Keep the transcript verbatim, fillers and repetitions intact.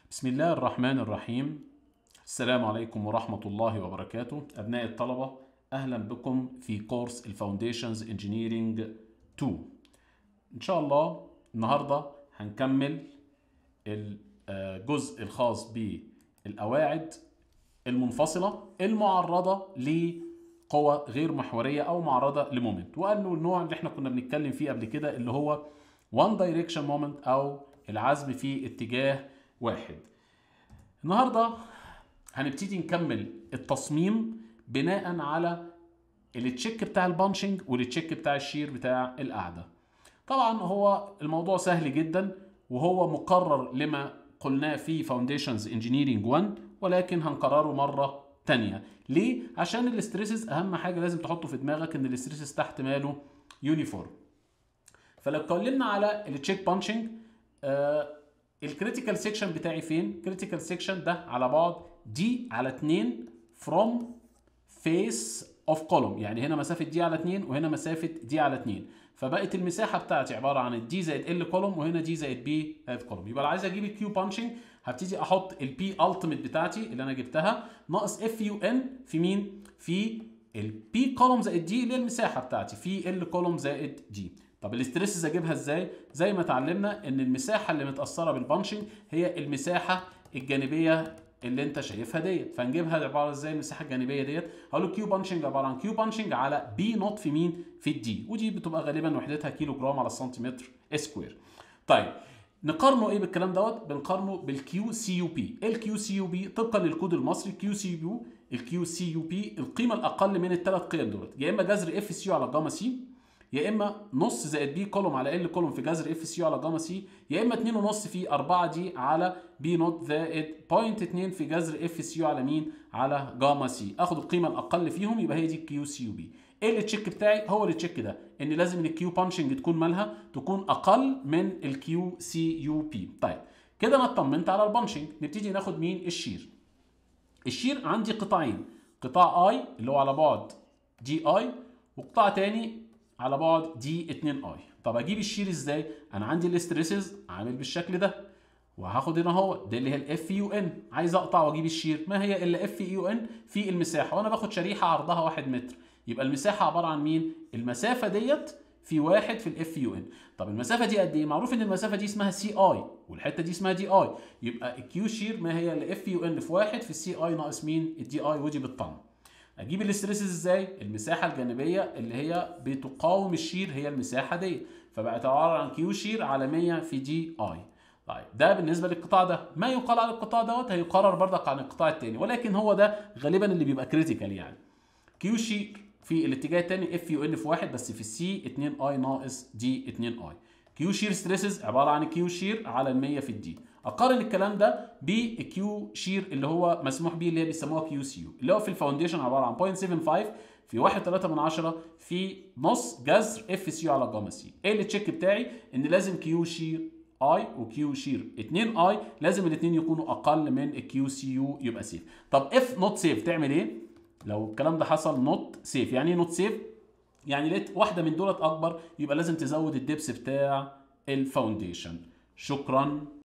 بسم الله الرحمن الرحيم. السلام عليكم ورحمة الله وبركاته أبناء الطلبة، أهلا بكم في كورس الفاونديشنز انجينيرينج اتنين. إن شاء الله النهاردة هنكمل الجزء الخاص بالقواعد المنفصلة المعرضة لقوى غير محورية أو معرضة لمومنت، وقالوا النوع اللي احنا كنا بنتكلم فيه قبل كده اللي هو one direction moment أو العزم في اتجاه واحد. النهارده هنبتدي نكمل التصميم بناء على التشيك بتاع البانشنج والتشيك بتاع الشير بتاع القاعده. طبعا هو الموضوع سهل جدا وهو مقرر لما قلناه في فاونديشنز انجينيرينج واحد، ولكن هنكرره مره تانية. ليه؟ عشان الاستريسز اهم حاجه لازم تحطه في دماغك ان الاستريسز تحت ماله يونيفورم. فلو اتكلمنا على التشيك بانشنج، آه الكريتيكال سيكشن بتاعي فين؟ الكريتيكال سيكشن ده على بعد دي على اتنين from face of column، يعني هنا مسافة دي على اتنين وهنا مسافة دي على اتنين، فبقت المساحة بتاعتي عبارة عن الدي زائد ال كولوم وهنا دي زائد بي زائد كولوم. يبقى لو عايز اجيب الكيو بانشنج هبتدي احط البي التيميت بتاعتي اللي انا جبتها ناقص اف يو ان في مين؟ في البي كولوم زائد دي اللي هي المساحة بتاعتي في ال كولوم زائد دي. طب الاستريسز اجيبها ازاي؟ زي ما اتعلمنا ان المساحه اللي متاثره بالبانشنج هي المساحه الجانبيه اللي انت شايفها ديت، فنجيبها عباره ازاي المساحه الجانبيه ديت؟ هقول له كيو بانشنج عباره عن كيو بانشنج على بي نوت في مين؟ في الدي، ودي بتبقى غالبا وحدتها كيلو جرام على السنتيمتر سكوير. طيب نقارنه ايه بالكلام دوت؟ بنقارنه بالكيو سي يو بي. الكيو سي يو بي طبقا للكود المصري كيو سي يو الكيو سي يو بي القيمه الاقل من الثلاث قيم دولت، يا اما جذر اف سي على جاما سي، يا اما نص زائد بي كولوم على ال كولوم في جذر اف سي على جاما سي، يا اما اتنين ونص في اربعة دي على بي نوت زائد صفر اتنين في جذر اف سي على مين؟ على جاما سي. اخد القيمه الاقل فيهم يبقى هي دي الكيو سي يو بي. ايه التشيك بتاعي؟ هو التشيك ده ان لازم الكيو بانشنج تكون مالها؟ تكون اقل من الكيو سي يو بي. طيب كده انا اطمنت على البانشنج، نبتدي ناخد مين؟ الشير. الشير عندي قطاعين، قطاع اي اللي هو على بعد دي اي، وقطاع تاني على بعد دي اتنين اي. طب اجيب الشير ازاي؟ انا عندي الاستريسز عامل بالشكل ده، وهاخد هنا اهو ده اللي هي الاف يو ان، عايز اقطع واجيب الشير، ما هي الا اف يو ان في المساحه، وانا باخد شريحه عرضها واحد متر، يبقى المساحه عباره عن مين؟ المسافه ديت في واحد في الاف يو ان. طب المسافه دي قد ايه؟ معروف ان المسافه دي اسمها سي اي والحته دي اسمها دي اي، يبقى الكيو شير ما هي الا اف يو ان في واحد في السي اي ناقص مين؟ الدي اي، ودي بالطن. اجيب الاستريسز ازاي؟ المساحه الجانبيه اللي هي بتقاوم الشير هي المساحه دي، فبقت عباره عن كيو شير على مية في دي اي. طيب ده بالنسبه للقطاع ده. ما يقال على القطاع دوت هيقرر بردك عن القطاع الثاني، ولكن هو ده غالبا اللي بيبقى كريتيكال. يعني كيو شير في الاتجاه الثاني اف يو ان في واحد بس في السي اتنين اي ناقص دي اتنين اي. كيو شير ستريسز عباره عن كيو شير على مية في الدي. اقارن الكلام ده بالكيو شير اللي هو مسموح بيه اللي هي بيسموها كيو سي يو اللي هو في الفاونديشن عباره عن صفر فاصلة سبعة خمسة في واحد فاصلة تلاتة من عشرة في نص جذر اف سي على جاما سي. ايه التشيك بتاعي؟ ان لازم كيو شير اي وكيو شير اتنين اي لازم الاثنين يكونوا اقل من الكيو سي يو يبقى سيف. طب اف نوت سيف تعمل ايه؟ لو الكلام ده حصل نوت سيف، يعني ايه نوت سيف؟ يعني لقيت واحده من دولت اكبر يبقى لازم تزود الدبس بتاع الفاونديشن. شكرا.